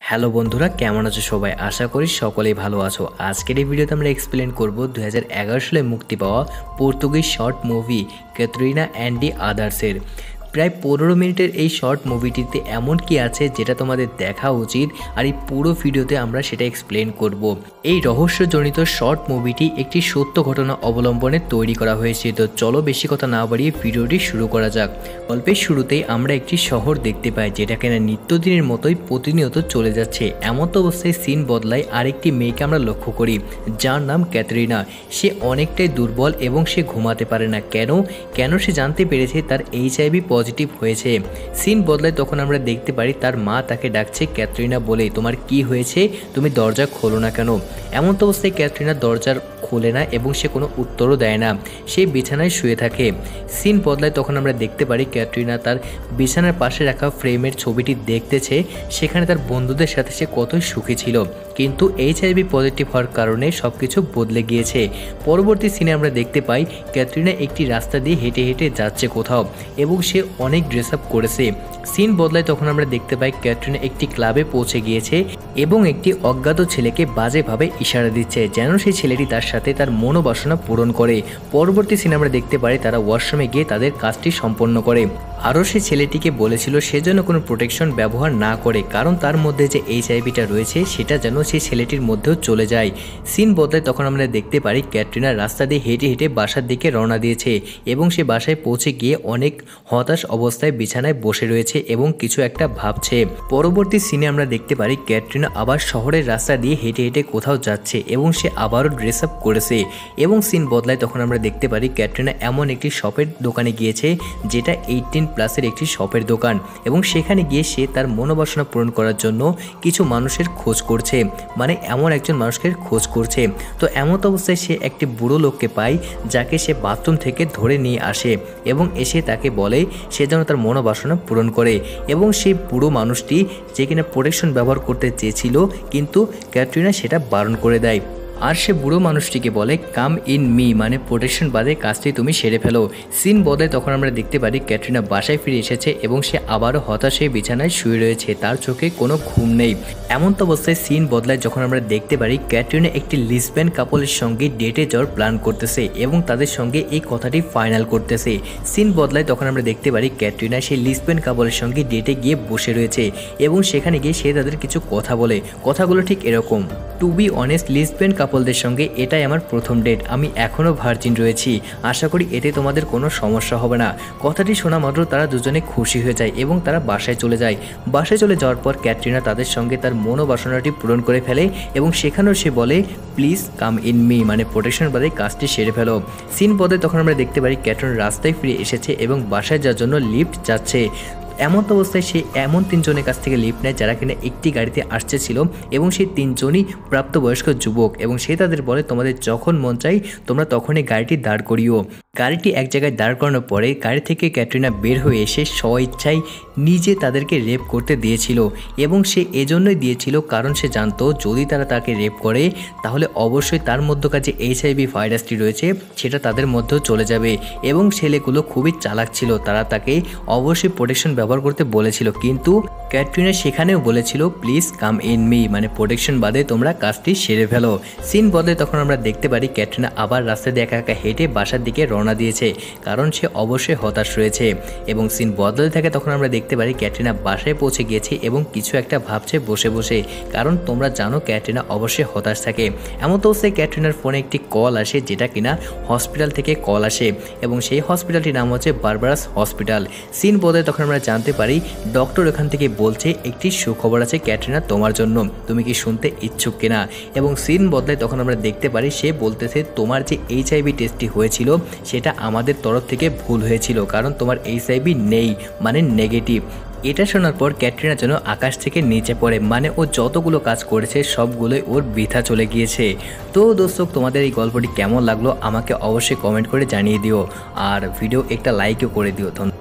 Hello বন্ধুরা, কেমন আছো সবাই? আশা করি সকলেই ভালো আছো। আজকের এই ভিডিওতে আমরা এক্সপ্লেন করব 2011 সালে মুক্তি পাওয়া পর্তুগিজ short movie Katrina and the আদার্সের প্রায় 15 মিনিটের এই শর্ট মুভিটিতে এমন কি আছে যেটা তোমাদের দেখা উচিত, আর এই পুরো ভিডিওতে আমরা সেটা এক্সপ্লেন করব। এই রহস্যজনিত শর্ট মুভিটি একটি সত্য ঘটনা অবলম্বনে তৈরি করা হয়েছে। তো চলো বেশি কথা না বাড়িয়ে ভিডিওটি শুরু করা যাক। গল্পের শুরুতেই আমরা একটি শহর দেখতে পাই যেটা কিনা নিত্যদিনের মতোই প্রতিনিয়ত চলে যাচ্ছে। এমন তো অবস্থায় সিন বদলায় আরেকটি মেয়েকে আমরা লক্ষ্য করি যার নাম ক্যাটরিনা। সে অনেকটাই দুর্বল এবং সে ঘুমাতে পারে না। কেন সে জানতে পেরেছে তার HIV পজিটিভ হয়েছে। সিন বদলায় তখন আমরা দেখতে পারি তার মা তাকে ডাকছে ক্যাটরিনা বলে, তোমার কি হয়েছে, তুমি দরজা খোলো না কেন? এমন তো অবস্থায় ক্যাটরিনা দরজার খোলে না এবং সে কোনো উত্তরও দেয় না, সে বিছানায় শুয়ে থাকে। সিন বদলায় তখন আমরা দেখতে পারি ক্যাটরিনা তার বিছানার পাশে রাখা ফ্রেমের ছবিটি দেখতেছে। সেখানে তার বন্ধুদের সাথে সে কতই সুখী ছিল, কিন্তু HIV পজিটিভ হওয়ার কারণে সব কিছু বদলে গিয়েছে। পরবর্তী সিনে আমরা দেখতে পাই ক্যাটরিনা একটি রাস্তা দিয়ে হেঁটে হেঁটে যাচ্ছে কোথাও এবং সে অনেক ড্রেস আপ করেছে। সিন বদলায় তখন আমরা দেখতে পাই ক্যাটরিনা একটি ক্লাবে পৌঁছে গিয়েছে এবং একটি অজ্ঞাত ছেলেকে বাজেভাবে ইশারা দিচ্ছে যেন সেই ছেলেটি তার সাথে তার মনোবাসনা পূরণ করে। পরবর্তী সিনে আমরা দেখতে পাই তারা ওয়াশরুমে গিয়ে তাদের কাজটি সম্পন্ন করে। আরও সে ছেলেটিকে বলেছিল সে যেন কোনো প্রোটেকশন ব্যবহার না করে, কারণ তার মধ্যে যে HIVটা রয়েছে সেটা যেন সেই ছেলেটির মধ্যেও চলে যায়। সিন বদলায় তখন আমরা দেখতে পারি ক্যাটরিনা রাস্তা দিয়ে হেঁটে হেঁটে বাসার দিকে রওনা দিয়েছে এবং সে বাসায় পৌঁছে গিয়ে অনেক হতাশ অবস্থায় বিছানায় বসে রয়েছে এবং কিছু একটা ভাবছে। পরবর্তী সিনে আমরা দেখতে পারি ক্যাটরিনা আবার শহরের রাস্তা দিয়ে হেঁটে হেঁটে কোথাও যাচ্ছে এবং সে আবারও ড্রেস আপ করেছে। এবং সিন বদলায় তখন আমরা দেখতে পারি ক্যাটরিনা এমন একটি শপের দোকানে গিয়েছে যেটা 18+ একটি শপের দোকান, এবং সেখানে গিয়ে সে তার মনোবাসনা পূরণ করার জন্য কিছু মানুষের খোঁজ করছে, মানে এমন একজন মানুষকে খোঁজ করছে। তো এমন অবস্থায় সে একটি বুড়ো লোককে পায় যাকে সে বাথরুম থেকে ধরে নিয়ে আসে এবং এসে তাকে বলে সে যেন তার মনোবাসনা পূরণ করে। এবং সেই বুড়ো মানুষটি যে কিনা প্রোটেকশন ব্যবহার করতে চেয়েছিল কিন্তু ক্যাটরিনা সেটা বারণ করে দেয়। আর সে বুড়ো মানুষটিকে বলে কাম ইন মি, মানে প্রোটেকশন বাদে কাজটি তুমি সেরে ফেলো। সিন বদলায় তখন আমরা দেখতে পারি ক্যাটরিনা বাসায় ফিরে এসেছে এবং সে আবারও হতাশে বিছানায় শুয়ে রয়েছে, তার চোখে কোনো ঘুম নেই। এমন তো অবস্থায় সিন বদলায় যখন আমরা দেখতে পারি ক্যাটরিনা একটি লিসবেন কাপলের সঙ্গে ডেটে যাওয়ার প্ল্যান করতেছে এবং তাদের সঙ্গে এই কথাটি ফাইনাল করতেছে। সিন বদলায় তখন আমরা দেখতে পারি ক্যাটরিনা সেই লিসবেন কাপলের সঙ্গে ডেটে গিয়ে বসে রয়েছে এবং সেখানে গিয়ে সে তাদের কিছু কথা বলে। কথাগুলো ঠিক এরকম, টু বি অনেস্ট লিসবেন কাপলদের সঙ্গে এটাই আমার প্রথম ডেট, আমি এখনও ভার্জিন রয়েছি, আশা করি এতে তোমাদের কোনো সমস্যা হবে না। কথাটি শোনা মাত্র তারা দুজনে খুশি হয়ে যায় এবং তারা বাসায় চলে যায়। বাসায় চলে যাওয়ার পর ক্যাটরিনা তাদের সঙ্গে তার মনোবাসনাটি পূরণ করে ফেলে এবং সেখানেও সে বলে প্লিজ কাম ইন মি, মানে প্রোটেকশন বাদে কাজটি সেরে ফেলো। সিন পদে তখন আমরা দেখতে পারি ক্যাটরিনা রাস্তায় ফিরে এসেছে এবং বাসায় যাওয়ার জন্য লিফট যাচ্ছে। এমন অবস্থায় সে এমন 3 জনের কাছ থেকে লিফট নেয় যারা কিনা একটি গাড়িতে আসতেছিল এবং সেই 3 জনই প্রাপ্তবয়স্ক যুবক, এবং সে তাদের বলে তোমাদের যখন মন চাই তোমরা তখনই গাড়িটি দাঁড় করিও। গাড়িটি এক জায়গায় দাঁড় করানোর পরে গাড়ি থেকে ক্যাটরিনা বের হয়ে এসে স্বইচ্ছায় নিজে তাদেরকে রেপ করতে দিয়েছিল এবং সে এজন্যই দিয়েছিল কারণ সে জানতো যদি তারা তাকে রেপ করে তাহলে অবশ্যই তার মধ্যকার যে HIV ভাইরাসটি রয়েছে সেটা তাদের মধ্যেও চলে যাবে। এবং ছেলেগুলো খুবই চালাক ছিল, তারা তাকে অবশ্যই প্রোটেকশন ব্যবহার করতে বলেছিল, কিন্তু ক্যাটরিনা সেখানেও বলেছিল প্লিজ কাম ইন মি, মানে প্রোটেকশন বাদে তোমরা কাজটি সেরে ফেলো। সিন বদলে তখন আমরা দেখতে পারি ক্যাটরিনা আবার রাস্তা দিয়ে একা একা হেঁটে বাসার দিকে রওনা দিয়েছে কারণ সে অবশ্যই হতাশ রয়েছে। এবং সিন বদলে থাকে তখন আমরা দেখতে পারি ক্যাটরিনা বাসায় পৌঁছে গিয়েছে এবং কিছু একটা ভাবছে বসে বসে, কারণ তোমরা জানো ক্যাটরিনা অবশ্যই হতাশ থাকে। এমন তো সে ক্যাটরিনার ফোনে একটি কল আসে যেটা কিনা হসপিটাল থেকে কল আসে এবং সেই হসপিটালটির নাম হচ্ছে বারবারাস হসপিটাল। সিন বদলে তখন আমরা জানতে পারি ডক্টর এখান থেকে বলছে একটি সুখবর আছে ক্যাটরিনা তোমার জন্য, তুমি কি শুনতে ইচ্ছুক কিনা? এবং সিন বদলায় তখন আমরা দেখতে পারি সে বলতেছে তোমার যে HIV টেস্টটি হয়েছিল সেটা আমাদের তরফ থেকে ভুল হয়েছিল, কারণ তোমার HIV নেই, মানে নেগেটিভ। এটা শোনার পর ক্যাটরিনা যেন আকাশ থেকে নিচে পড়ে, মানে ও যতগুলো কাজ করেছে সবগুলোই ওর বৃথা চলে গিয়েছে। তো দর্শক, তোমাদের এই গল্পটি কেমন লাগলো আমাকে অবশ্যই কমেন্ট করে জানিয়ে দিও, আর ভিডিও একটা লাইকও করে দিও।